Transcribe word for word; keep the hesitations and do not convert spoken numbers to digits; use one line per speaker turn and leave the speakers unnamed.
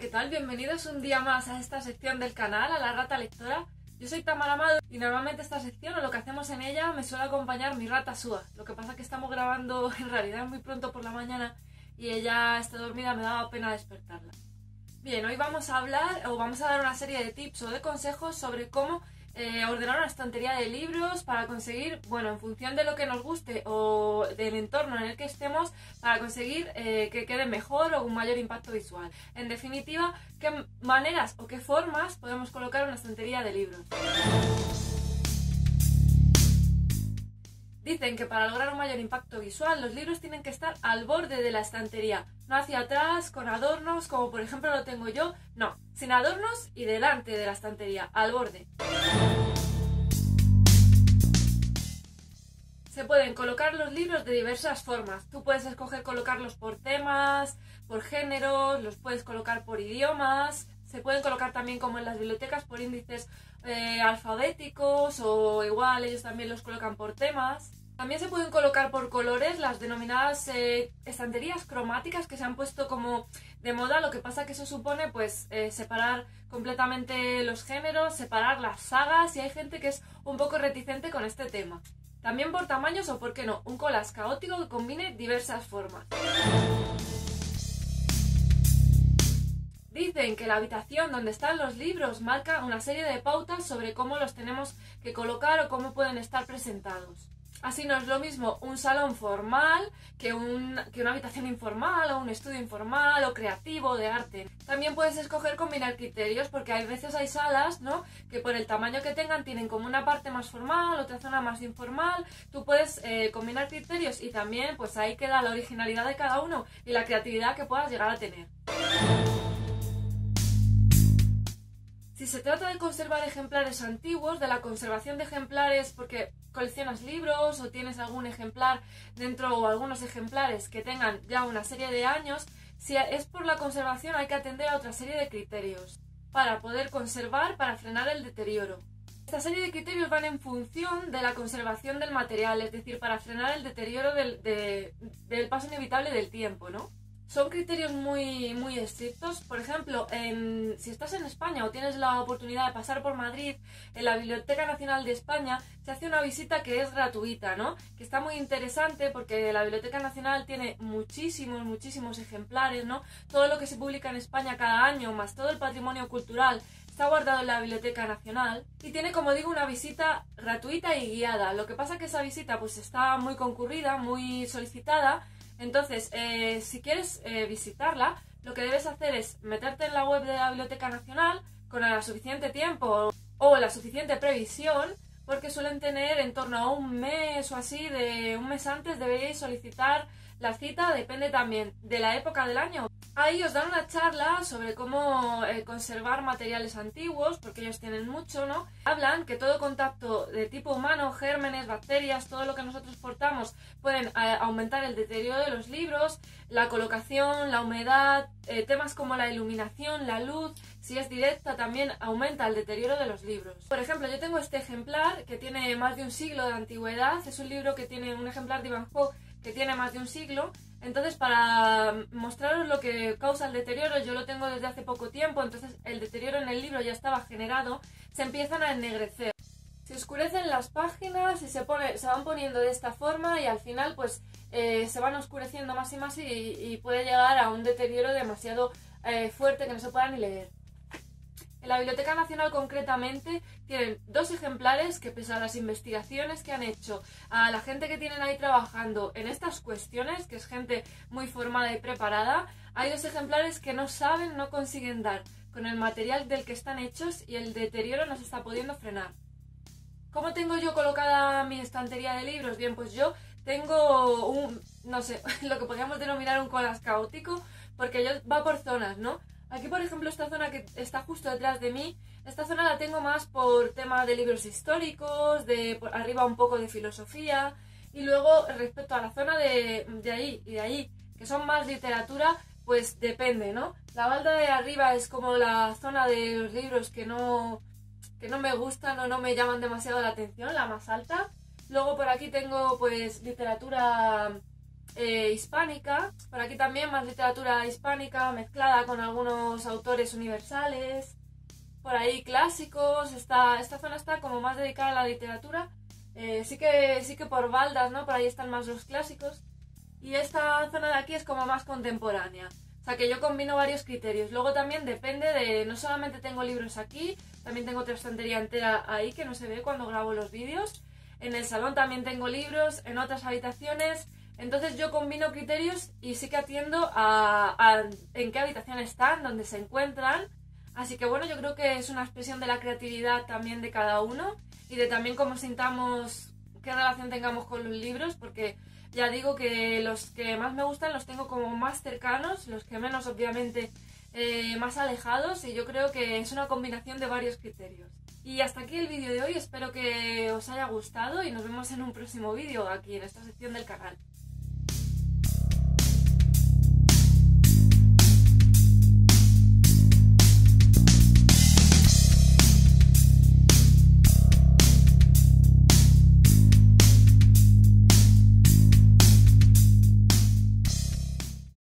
¿qué tal? Bienvenidos un día más a esta sección del canal, a la rata lectora. Yo soy Tamara Amado y normalmente esta sección o lo que hacemos en ella me suele acompañar mi rata Sua. Lo que pasa es que estamos grabando en realidad muy pronto por la mañana y ella está dormida, me daba pena despertarla. Bien, hoy vamos a hablar o vamos a dar una serie de tips o de consejos sobre cómo eh, ordenar una estantería de libros para conseguir, bueno, en función de lo que nos guste o del entorno en el que estemos, para conseguir eh, que quede mejor o un mayor impacto visual. En definitiva, qué maneras o qué formas podemos colocar una estantería de libros. Dicen que para lograr un mayor impacto visual los libros tienen que estar al borde de la estantería, no hacia atrás, con adornos, como por ejemplo lo tengo yo, no, sin adornos y delante de la estantería, al borde. Se pueden colocar los libros de diversas formas, tú puedes escoger colocarlos por temas, por géneros, los puedes colocar por idiomas, se pueden colocar también como en las bibliotecas por índices eh, alfabéticos o igual ellos también los colocan por temas. También se pueden colocar por colores, las denominadas eh, estanterías cromáticas que se han puesto como de moda. Lo que pasa que eso supone pues eh, separar completamente los géneros, separar las sagas y hay gente que es un poco reticente con este tema. También por tamaños o, por qué no, un collage caótico que combine diversas formas. Dicen que la habitación donde están los libros marca una serie de pautas sobre cómo los tenemos que colocar o cómo pueden estar presentados. Así no es lo mismo un salón formal que, un, que una habitación informal o un estudio informal o creativo de arte. También puedes escoger combinar criterios porque hay veces hay salas, ¿no?, que por el tamaño que tengan tienen como una parte más formal, otra zona más informal. Tú puedes eh, combinar criterios y también pues ahí queda la originalidad de cada uno y la creatividad que puedas llegar a tener. Si se trata de conservar ejemplares antiguos, de la conservación de ejemplares porque coleccionas libros o tienes algún ejemplar dentro o algunos ejemplares que tengan ya una serie de años, si es por la conservación hay que atender a otra serie de criterios para poder conservar, para frenar el deterioro. Esta serie de criterios van en función de la conservación del material, es decir, para frenar el deterioro del, de, del paso inevitable del tiempo, ¿no? Son criterios muy, muy estrictos. Por ejemplo, en, si estás en España o tienes la oportunidad de pasar por Madrid, en la Biblioteca Nacional de España se hace una visita que es gratuita, ¿no?, que está muy interesante porque la Biblioteca Nacional tiene muchísimos, muchísimos ejemplares, ¿no? Todo lo que se publica en España cada año, más todo el patrimonio cultural, está guardado en la Biblioteca Nacional y tiene, como digo, una visita gratuita y guiada. Lo que pasa es que esa visita pues está muy concurrida, muy solicitada. Entonces, eh, si quieres eh, visitarla, lo que debes hacer es meterte en la web de la Biblioteca Nacional con el suficiente tiempo o la suficiente previsión, porque suelen tener en torno a un mes o así, de un mes antes deberíais solicitar la cita, depende también de la época del año. Ahí os dan una charla sobre cómo eh, conservar materiales antiguos, porque ellos tienen mucho, ¿no? Hablan que todo contacto de tipo humano, gérmenes, bacterias, todo lo que nosotros portamos, pueden eh, aumentar el deterioro de los libros, la colocación, la humedad, eh, temas como la iluminación, la luz, si es directa también aumenta el deterioro de los libros. Por ejemplo, yo tengo este ejemplar que tiene más de un siglo de antigüedad, es un libro que tiene un ejemplar de Ivanhoe que tiene más de un siglo. Entonces, para mostraros lo que causa el deterioro, yo lo tengo desde hace poco tiempo, entonces el deterioro en el libro ya estaba generado, se empiezan a ennegrecer. Se oscurecen las páginas y se, pone, se van poniendo de esta forma y al final pues eh, se van oscureciendo más y más y, y puede llegar a un deterioro demasiado eh, fuerte que no se pueda ni leer. En la Biblioteca Nacional concretamente tienen dos ejemplares que, pese a las investigaciones que han hecho a la gente que tienen ahí trabajando en estas cuestiones, que es gente muy formada y preparada, hay dos ejemplares que no saben, no consiguen dar con el material del que están hechos y el deterioro no se está pudiendo frenar. ¿Cómo tengo yo colocada mi estantería de libros? Bien, pues yo tengo un, no sé, lo que podríamos denominar un collage caótico, porque yo va por zonas, ¿no? Aquí, por ejemplo, esta zona que está justo detrás de mí, esta zona la tengo más por tema de libros históricos, de por arriba un poco de filosofía, y luego respecto a la zona de, de ahí y de ahí, que son más literatura, pues depende, ¿no? La balda de arriba es como la zona de los libros que no, que no me gustan o no me llaman demasiado la atención, la más alta. Luego por aquí tengo pues literatura eh, hispánica. Por aquí también más literatura hispánica mezclada con algunos autores universales. Por ahí clásicos. Esta, esta zona está como más dedicada a la literatura. Eh, sí que sí que por baldas, ¿no? Por ahí están más los clásicos. Y esta zona de aquí es como más contemporánea. O sea que yo combino varios criterios. Luego también depende de... No solamente tengo libros aquí, también tengo otra estantería entera ahí que no se ve cuando grabo los vídeos. En el salón también tengo libros, en otras habitaciones. Entonces yo combino criterios y sí que atiendo a, a en qué habitación están, dónde se encuentran. Así que bueno, yo creo que es una expresión de la creatividad también de cada uno y de también cómo sintamos, qué relación tengamos con los libros, porque ya digo que los que más me gustan los tengo como más cercanos, los que menos obviamente eh, más alejados, y yo creo que es una combinación de varios criterios. Y hasta aquí el vídeo de hoy, espero que os haya gustado y nos vemos en un próximo vídeo aquí en esta sección del canal.